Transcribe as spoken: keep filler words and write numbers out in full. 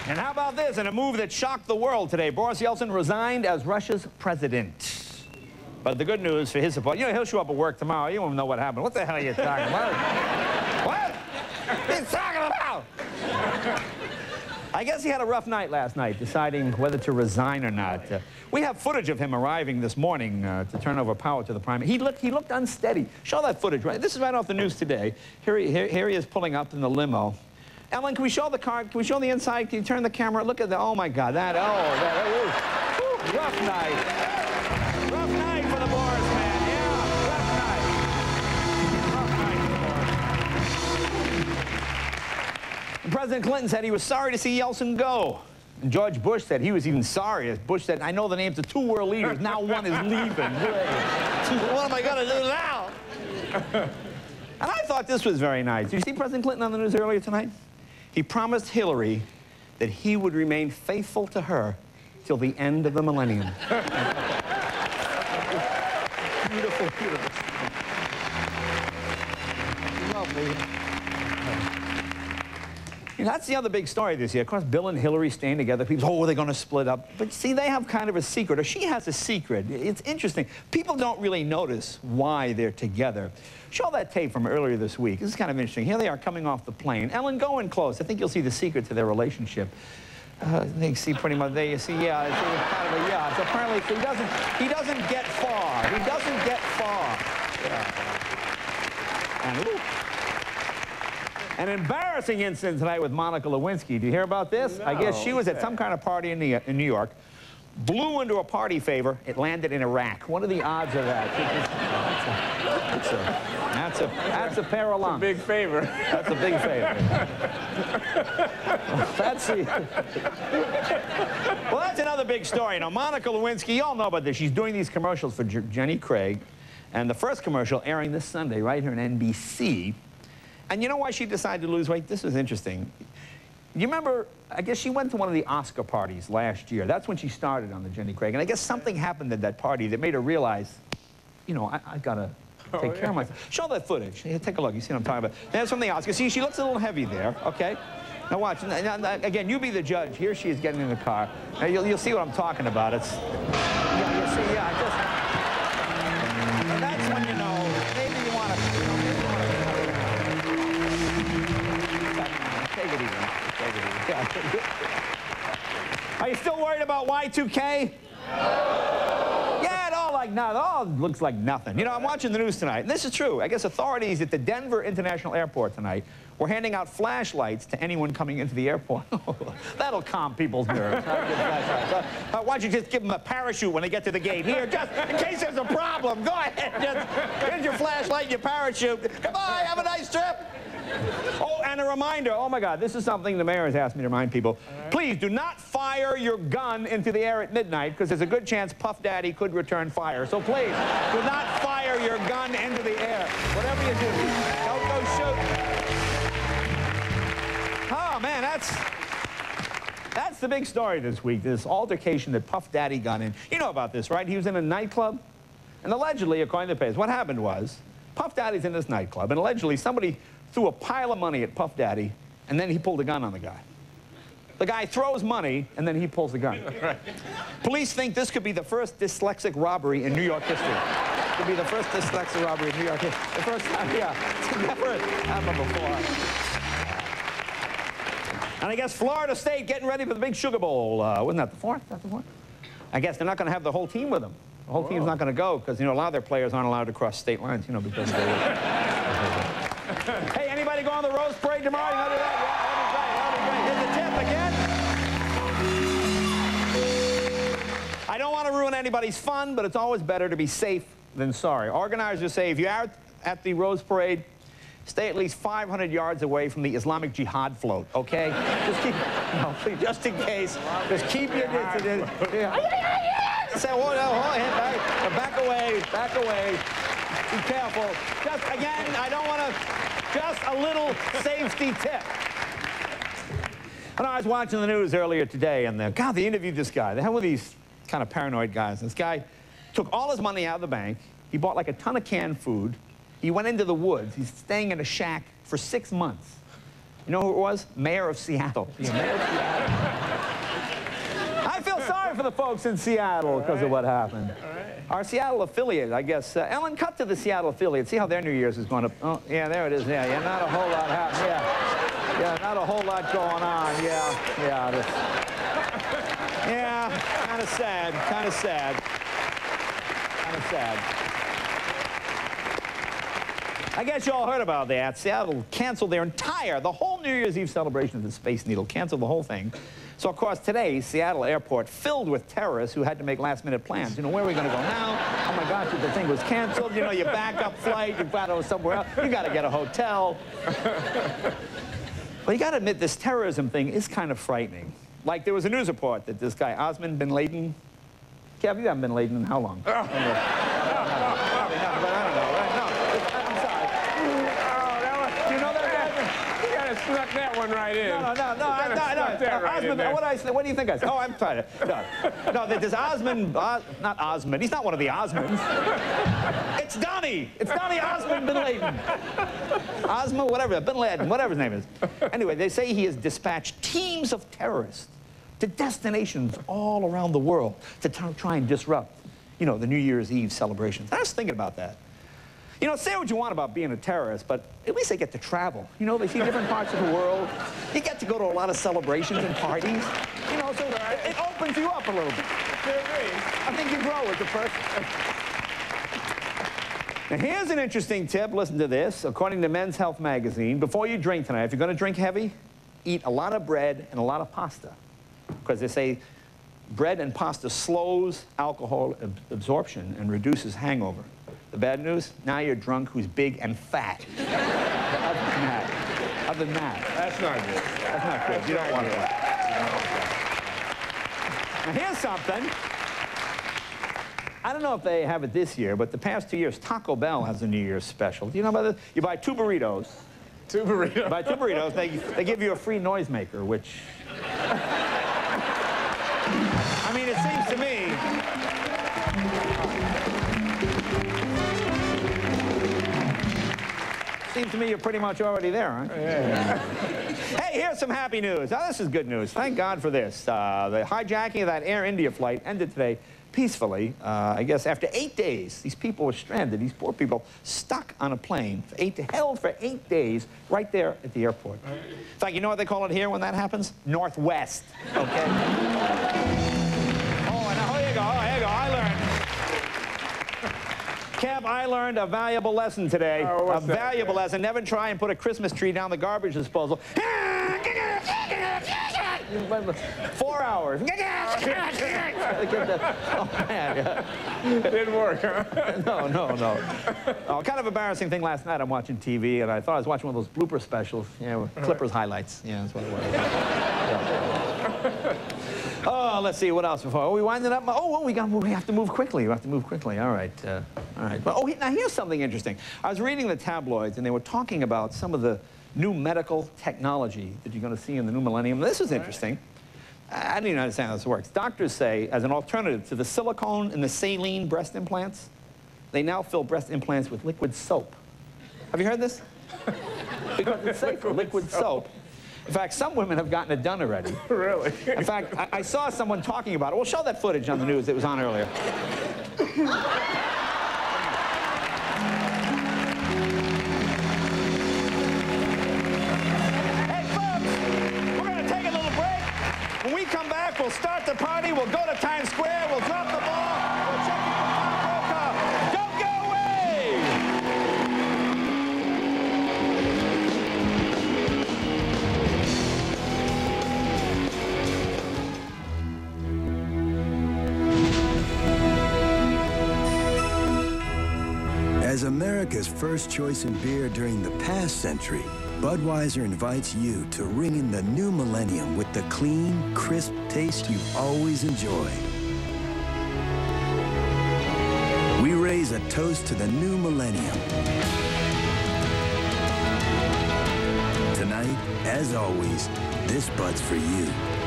And how about this? In a move that shocked the world today, Boris Yeltsin resigned as Russia's president. But the good news for his support, you know, he'll show up at work tomorrow. You won't know what happened. What the hell are you talking about? What? What are you talking about? I guess he had a rough night last night, deciding whether to resign or not. Uh, we have footage of him arriving this morning uh, to turn over power to the prime minister. He looked, he looked unsteady. Show that footage, right? This is right off the news today. Here he, here, here he is pulling up in the limo. Ellen, can we show the car? Can we show the inside? Can you turn the camera? Look at the, oh my God, that, oh, that, oh, whew, rough night. Rough night for the Boris man, yeah, rough night. Rough night for Boris. And President Clinton said he was sorry to see Yeltsin go. And George Bush said he was even sorry. As Bush said, I know the names of two world leaders, now one is leaving. What am I gonna do now? And I thought this was very nice. Did you see President Clinton on the news earlier tonight? He promised Hillary that he would remain faithful to her till the end of the millennium. Beautiful, beautiful. Lovely. You know, that's the other big story this year. Of course, Bill and Hillary staying together. People, oh, are they going to split up? But see, they have kind of a secret, or she has a secret. It's interesting. People don't really notice why they're together. Show that tape from earlier this week. This is kind of interesting. Here they are coming off the plane. Ellen, go in close. I think you'll see the secret to their relationship. Uh, they see pretty much, there you see, yeah, it's, it's kind of a, yeah. So apparently, he doesn't, he doesn't get far. He doesn't get far. Yeah. And, ooh. An embarrassing incident tonight with Monica Lewinsky. Did you hear about this? No. I guess she was at some kind of party in, the, in New York, blew into a party favor. It landed in Iraq. What are the odds of that? That's a, that's a, that's a pair of lungs. Big favor. That's a big favor. That's the... Well, that's another big story. You know, Monica Lewinsky, you all know about this. She's doing these commercials for J Jenny Craig. And the first commercial airing this Sunday right here on N B C. And you know why she decided to lose weight? This is interesting. You remember, I guess she went to one of the Oscar parties last year. That's when she started on the Jenny Craig. And I guess something happened at that party that made her realize, you know, I, I gotta take oh, care yeah. of myself. Show that footage. Here, take a look. You see what I'm talking about? That's from the Oscars. See, she looks a little heavy there, okay? Now watch. Now, now, again, you be the judge. Here she is getting in the car. Now, you'll, you'll see what I'm talking about. It's, yeah, you'll see, yeah, just... And that's when you know, maybe you want to... You know, maybe you want to take it easy. Take it easy. Yeah. Are you still worried about Y two K? Yeah, it all like nothing. All looks like nothing. You know, I'm watching the news tonight, and this is true. I guess authorities at the Denver International Airport tonight were handing out flashlights to anyone coming into the airport. That'll calm people's nerves. uh, why don't you just give them a parachute when they get to the gate? Here, just in case there's a problem, go ahead. Just, here's your flashlight and your parachute. Goodbye, have a nice trip. Oh, and a reminder, oh my God, this is something the mayor has asked me to remind people. Right. Please do not fire your gun into the air at midnight, because there's a good chance Puff Daddy could return fire. So please, do not fire your gun into the air. Whatever you do, don't go shooting. Oh man, that's, that's the big story this week, this altercation that Puff Daddy got in. You know about this, right? He was in a nightclub, and allegedly, according to the papers, what happened was, Puff Daddy's in this nightclub, and allegedly somebody threw a pile of money at Puff Daddy, and then he pulled a gun on the guy. The guy throws money, and then he pulls the gun. Right. Police think this could be the first dyslexic robbery in New York history. Could be the first dyslexic robbery in New York history. The first time, yeah. It's never happened before. And I guess Florida State getting ready for the big Sugar Bowl. Uh, wasn't that the fourth? That's the fourth? I guess they're not going to have the whole team with them. The whole Whoa. team's not going to go, because, you know, a lot of their players aren't allowed to cross state lines, you know, because they... Hey, anybody go on the Rose Parade tomorrow? You want to do that? Yeah, that'd be great. That'd be great. Here's the tip again. I don't want to ruin anybody's fun, but it's always better to be safe than sorry. Organizers say if you are at the Rose Parade, stay at least five hundred yards away from the Islamic Jihad float, okay? Just keep, no, please, just in case, just keep your distance. Yeah. Say, oh, no, oh, back, back away, back away. Be careful. Just, again, I don't want to, just a little safety tip. And I was watching the news earlier today, and the, God, they interviewed this guy. They had one of these kind of paranoid guys. This guy took all his money out of the bank. He bought like a ton of canned food. He went into the woods. He's staying in a shack for six months. You know who it was? Mayor of Seattle. Yeah, Mayor of Seattle. I feel sorry for the folks in Seattle because right. of what happened. All right. Our Seattle affiliate, I guess. Uh, Ellen, cut to the Seattle affiliate. See how their New Year's is going to... Oh, yeah, there it is. Yeah, yeah, not a whole lot happening. Yeah, yeah, not a whole lot going on. Yeah, yeah. This... Yeah, kind of sad, kind of sad. Kind of sad. I guess you all heard about that. Seattle canceled their entire, the whole New Year's Eve celebration of the Space Needle, canceled the whole thing. So, of course, today, Seattle Airport filled with terrorists who had to make last-minute plans. You know, where are we going to go now? Oh, my gosh, the thing was canceled. You know, your backup flight, you've got to go somewhere else. You got to get a hotel. Well, you got to admit, this terrorism thing is kind of frightening. Like, there was a news report that this guy, Osman bin Laden... Kev, you haven't been Laden in how long? Snuck that one right in. No, no, no, no, I, no, no. Uh, right Osman, what, I, what do you think I said? Oh, I'm trying to. No, no there's Osman, Os, not Osman. He's not one of the Osmonds. It's Donnie. It's Donnie Osman bin Laden. Osman, whatever, bin Laden, whatever his name is. Anyway, they say he has dispatched teams of terrorists to destinations all around the world to try and disrupt, you know, the New Year's Eve celebrations. I was thinking about that. You know, say what you want about being a terrorist, but at least they get to travel. You know, they see different parts of the world. You get to go to a lot of celebrations and parties. You know, so it, it opens you up a little bit. I think you grow as a person. Now, here's an interesting tip. Listen to this. According to Men's Health magazine, before you drink tonight, if you're going to drink heavy, eat a lot of bread and a lot of pasta. Because they say bread and pasta slows alcohol ab absorption and reduces hangover. The bad news, now you're drunk who's big and fat. Other than that, other than that. That's not good. That's not good. You don't want to. Now here's something. I don't know if they have it this year, but the past two years, Taco Bell has a New Year's special. Do you know about this? You buy two burritos. Two burritos? You buy two burritos, they, they give you a free noisemaker, which... I mean, it seems to me... Seems to me you're pretty much already there, huh? Yeah. Hey, here's some happy news. Now, this is good news. Thank God for this. Uh, the hijacking of that Air India flight ended today peacefully. Uh, I guess after eight days, these people were stranded. These poor people stuck on a plane, for eight, held for eight days right there at the airport. In fact, you know what they call it here when that happens? Northwest, okay? Oh, and here you go. Oh, here you go. I learned. Kev, I learned a valuable lesson today. Oh, a that? valuable yeah. lesson. Never try and put a Christmas tree down the garbage disposal. Four hours. Oh, man. It didn't work, huh? No, no, no. Oh, kind of embarrassing thing last night. I'm watching T V, and I thought I was watching one of those blooper specials. Yeah, Clippers highlights. Yeah, that's what it was. Yeah. Oh, let's see, what else before? Oh, we winding up? Oh, well, we, got, we have to move quickly. We have to move quickly. All right. Uh, all right. Well, oh, now here's something interesting. I was reading the tabloids, and they were talking about some of the new medical technology that you're going to see in the new millennium. This is interesting. I don't even understand how this works. Doctors say, as an alternative to the silicone and the saline breast implants, they now fill breast implants with liquid soap. Have you heard this? Because it's safe for liquid soap. In fact, some women have gotten it done already. Really? In fact, I, I saw someone talking about it. We'll show that footage on the news that was on earlier. Hey, folks, we're going to take a little break. When we come back, we'll start the party. We'll go to Times Square. We'll drop the ball. We'll check in with Tom Brokaw. Don't go away! As America's first choice in beer during the past century, Budweiser invites you to ring in the new millennium with the clean, crisp taste you've always enjoyed. We raise a toast to the new millennium. Tonight, as always, this Bud's for you.